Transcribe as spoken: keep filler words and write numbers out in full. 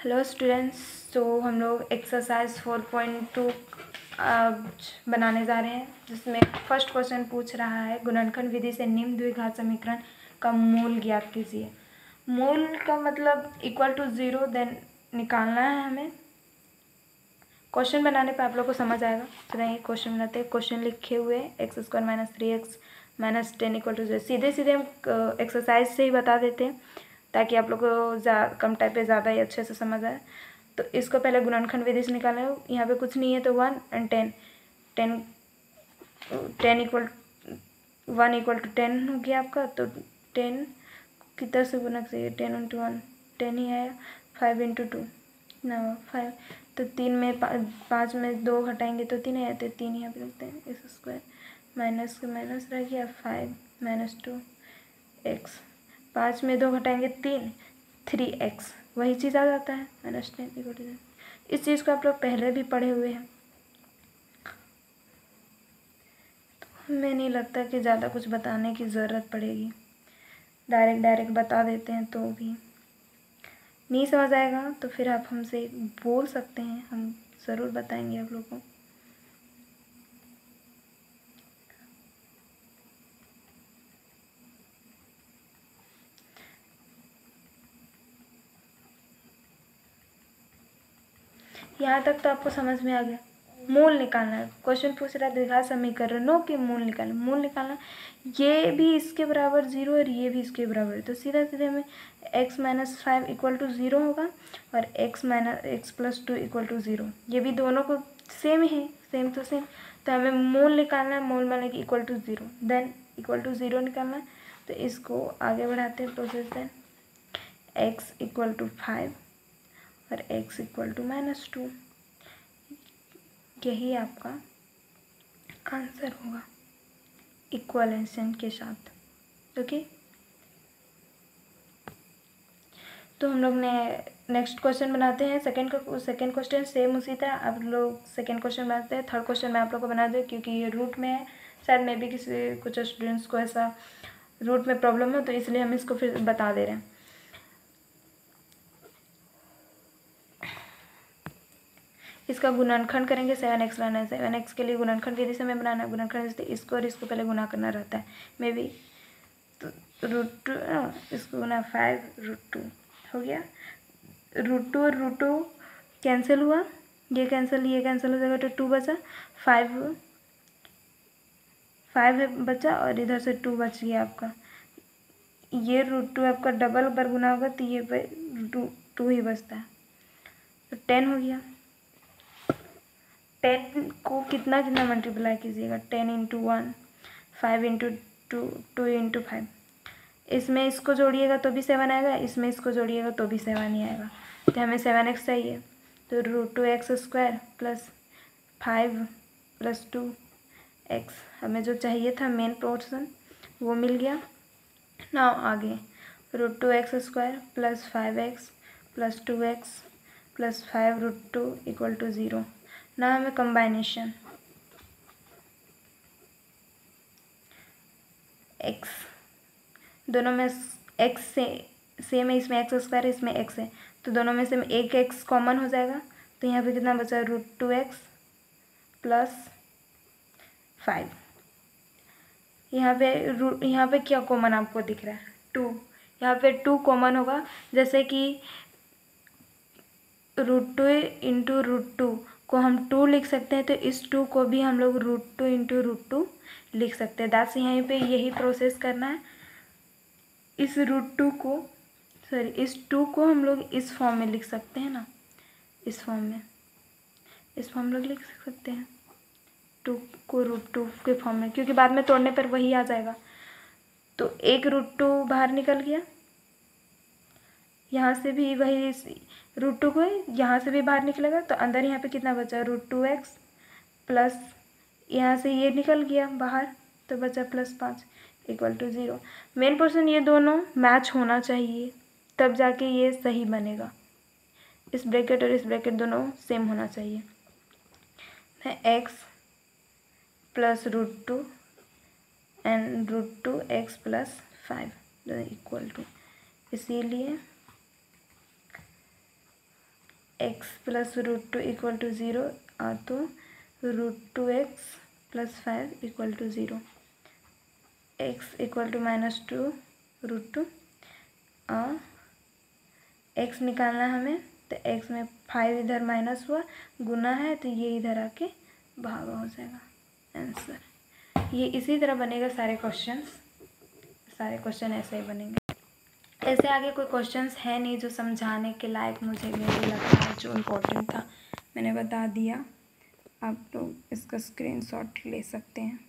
Hello students, तो हम लोग एक्सरसाइज फोर पॉइंट टू बनाने जा रहे हैं, जिसमें फर्स्ट क्वेश्चन पूछ रहा है गुणनखंड विधि से निम्न द्विघात समीकरण का मूल ज्ञात कीजिए। मूल का मतलब इक्वल टू ज़ीरो देन निकालना है हमें। क्वेश्चन बनाने पे आप लोग को समझ आएगा। तो नहीं, क्वेश्चन बनाते हैं। क्वेश्चन लिखे हुए x square minus three x minus ten equal to zero. सीधे सीधे हम एक्सरसाइज से ही बता देते हैं ताकि आप लोग को कम टाइप पे ज़्यादा ही अच्छे से समझ आए। तो इसको पहले गुणनखंड विधि से निकालना है। यहाँ पे कुछ नहीं है तो one and ten ten ten equal one equal to ten हो गया आपका। तो टेन कितना से गुना चाहिए? टेन इंटू वन टेन ही आया। फाइव इंटू टू ना फाइव, तो तीन में पा, पाँच में दो घटाएंगे तो तीन आया, तो तीन यहाँ पे रखते हैं। एक्स स्क्वायर माइनस के माइनस रह गया फाइव माइनस टू एक्स, पाँच में दो घटाएंगे तीन, थ्री एक्स, वही चीज़ आ जाता है minus ten equal to zero. इस चीज़ को आप लोग पहले भी पढ़े हुए हैं, तो हमें नहीं लगता कि ज़्यादा कुछ बताने की ज़रूरत पड़ेगी। डायरेक्ट डायरेक्ट बता देते हैं तो भी नहीं समझ आएगा तो फिर आप हमसे बोल सकते हैं, हम ज़रूर बताएंगे आप लोगों को। यहाँ तक तो आपको समझ में आ गया। मूल निकालना है। क्वेश्चन पूछ रहा है द्विघात समीकरणों के मूल निकालना। मूल निकालना, ये भी इसके बराबर जीरो और ये भी इसके बराबर है, तो सीधा सीधे हमें x minus five equal to zero होगा और x minus x plus two equal to zero. ये भी दोनों को सेम है, सेम टू सेम। तो हमें मूल निकालना है। मूल माने कि equal to zero, then equal to zero निकालना है। तो इसको आगे बढ़ाते हैं process. Then x equal to five और x equal to minus two, यही आपका आंसर होगा इक्वलेंशन के साथ। ओके, तो हम लोग ने नेक्स्ट क्वेश्चन बनाते हैं। सेकंड का सेकंड क्वेश्चन सेम उसी तरह आप लोग सेकंड क्वेश्चन बनाते हैं। थर्ड क्वेश्चन मैं आप लोग को बना दूँ क्योंकि ये रूट में है। शायद मे भी किसी कुछ स्टूडेंट्स को ऐसा रूट में प्रॉब्लम हो, तो इसलिए हम इसको फिर बता दे रहे हैं। इसका गुणनखंड करेंगे। सेवन एक्स लाना है। सेवन एक्स के लिए गुणनखंड विधि से हमें बनाना है। गुणनखंड से इसको और इसको पहले गुना करना रहता है मे बी। तो रूट टू इसको गुना फाइव रूट टू हो गया। रूट टू और रूट टू कैंसिल हुआ, ये कैंसिल ये कैंसिल हो जाएगा, तो टू बचा। फाइव फाइव बचा और इधर से टू बच गया आपका। ये रूट टू आपका डबल बार गुना होगा तो ये टू टू ही बचता है, तो टेन हो गया। टेन को कितना कितना मल्टीप्लाई कीजिएगा? Ten into one, five into two, two into five. इसमें इसको जोड़िएगा तो भी सेवन आएगा, इसमें इसको जोड़िएगा तो भी सेवन ही आएगा। तो हमें सेवन एक्स चाहिए, तो root two x square plus five plus two x, हमें जो चाहिए था मेन पोर्शन वो मिल गया। ना आगे root two x square plus five x plus two x plus five root two equal to zero. ना हमें कंबाइनेशन एक्स, दोनों में एक्स से सेम है, इसमें एक्स स्क्वायर है, इसमें एक्स है, तो दोनों में से एक एक्स कॉमन हो जाएगा। तो यहाँ पे कितना बचा? Root two x plus five. यहाँ पे रूट यहाँ पे क्या कॉमन आपको दिख रहा है? टू। यहाँ पे टू कॉमन होगा, जैसे कि root two into root two को हम टू लिख सकते हैं, तो इस टू को भी हम लोग root two into root two लिख सकते हैं। दैट्स यहीं पे यही प्रोसेस करना है। इस रूट टू को सॉरी इस टू को हम लोग इस फॉर्म में लिख सकते हैं ना, इस फॉर्म में इस फॉर्म में लिख सकते हैं टू को रूट टू के फॉर्म में, क्योंकि बाद में तोड़ने पर वही आ जाएगा। तो एक रूट टू बाहर निकल गया, यहाँ से भी वही रूट टू को यहाँ से भी बाहर निकलेगा, तो अंदर यहाँ पे कितना बचा? रूट टू एक्स प्लस यहाँ से ये निकल गया बाहर, तो बचा प्लस पाँच equal to zero. Main portion ये दोनों मैच होना चाहिए, तब जाके ये सही बनेगा। इस ब्रैकेट और इस ब्रैकेट दोनों सेम होना चाहिए। X plus root two and root two x plus five equal to, इसीलिए x plus root two equal to zero, तो root two x plus five equal to zero, x equal to minus two root two, x निकालना है हमें, तो x में five इधर minus हुआ, गुना है तो ये इधर आके भागा हो जाएगा आंसर। ये इसी तरह बनेगा सारे क्वेश्चंस, सारे क्वेश्चन ऐसे ही बनेंगे। ऐसे आगे कोई क्वेश्चंस है नहीं जो समझाने के लायक मुझे मुझे लगता है, जो इम्पोर्टेंट था मैंने बता दिया। आप लोग इसका स्क्रीनशॉट ले सकते हैं।